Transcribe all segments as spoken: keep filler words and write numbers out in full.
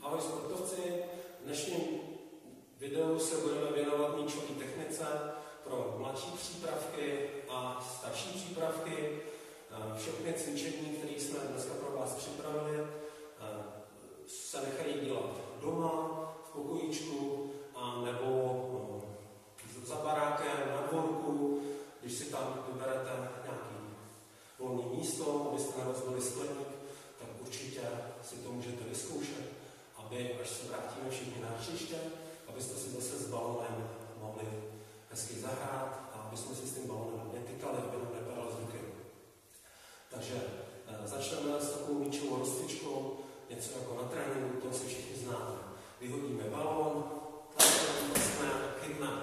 Ahoj sportovci, v dnešním videu se budeme věnovat míčové technice pro mladší přípravky a starší přípravky. Všechny cvičení, které jsme dneska pro vás připravili, se nechají dělat doma, v pokojíčku, a nebo za barákem, na dvorku, když si tam vyberete nějaký volné místo, abyste nerozbili skleník, tak určitě si to můžete vyzkoušet, aby, až se vrátíme všichni na hřiště, abyste si zase s balonem mohli hezky zahrát a aby jsme si s tím balonem netykali, aby nám nepadal z ruky. Takže e, začneme s takovou míčovou rozcvičkou, něco jako na tréninku, to si všichni známe. Vyhodíme balón, tlačíme, chytneme.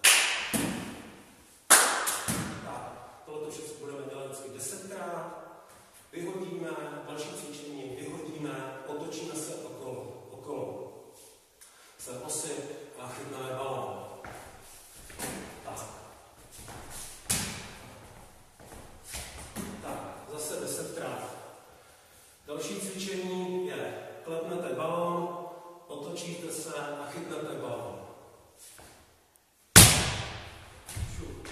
Tak, tohle všechno budeme dělat vždycky desetkrát. Vyhodíme, další cvičení, vyhodíme, otočíme se okolo, okolo se osy a chytneme balón. Tak. Tak, zase desetkrát. Další cvičení je, klepnete balón, otočíte se a chytnete balón. Šup.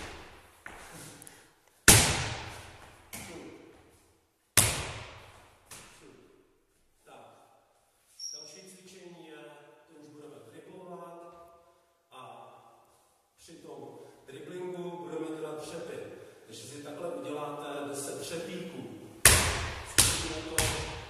Při tom driblingu budeme dělat třepy. Takže si takhle uděláte deset třepíků. Zkusíme to.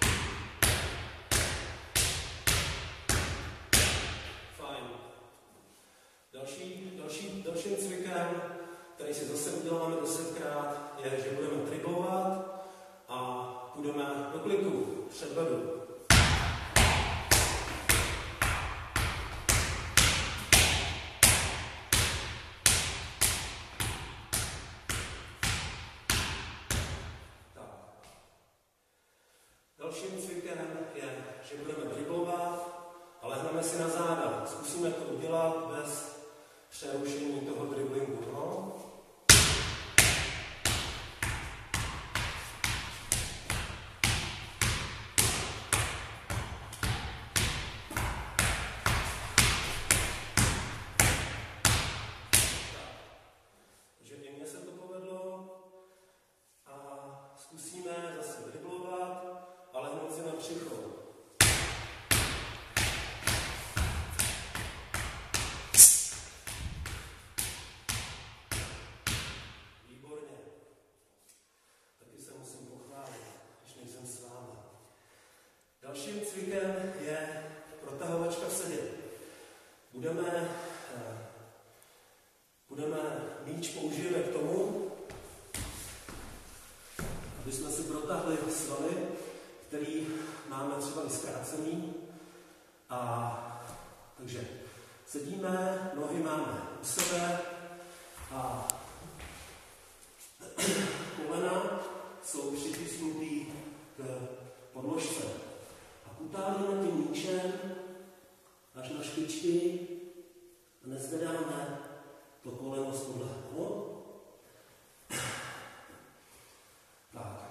Fajn. Další, další, dalším cvikem, který si zase uděláme desetkrát, je, že budeme driblovat a půjdeme do kliku, předvedu. Dalším cvikem je, že budeme driblovat a lehneme si na záda. Zkusíme to udělat bez přerušení toho driblingu. No? Takže i mně se to povedlo a zkusíme zase driblovat a lehnout si na břicho. Výborně. Taky se musím pochválit, když nejsem s vámi. Dalším cvikem je protahovačka v sedě. Budeme, budeme míč použijeme k tomu, aby jsme si protáhli svaly, který máme třeba i zkrácený. A takže sedíme, nohy máme u sebe a kolena jsou přitisknutý k podložce. A utálíme tím míčem až na špičky a nezvedáme to koleno z tohle. No? Tak.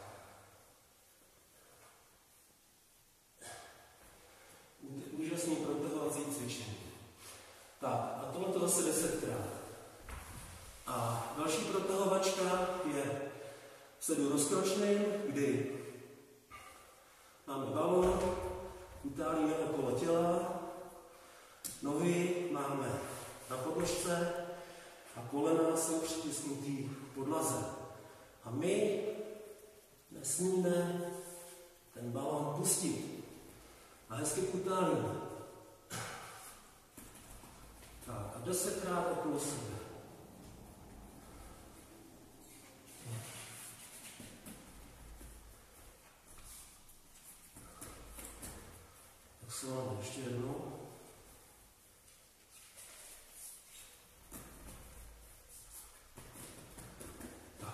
Úžasný protahovací cvičení. Tak, a tohle to zase desetkrát. A další protahovačka je sedu rozkročným, kdy máme balón, utálíme okolo těla, nohy máme na podložce a kolena jsou přitisknutý k podlaze. A my nesmíme ten balón pustit. A hezky utálíme. Tak a desetkrát okolo sebe. Tak se máme ještě jednou. Tak.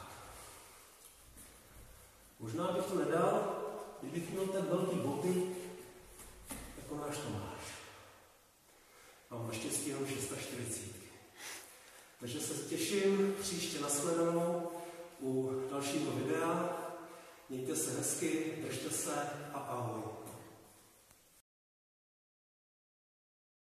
Možná bych to nedal, kdybych měl ten velký boty, jako náš Tomáš. Mám naštěstí jenom čtyřicet šest. Takže se těším příště nashledanou u dalšího videa. Mějte se hezky, držte se a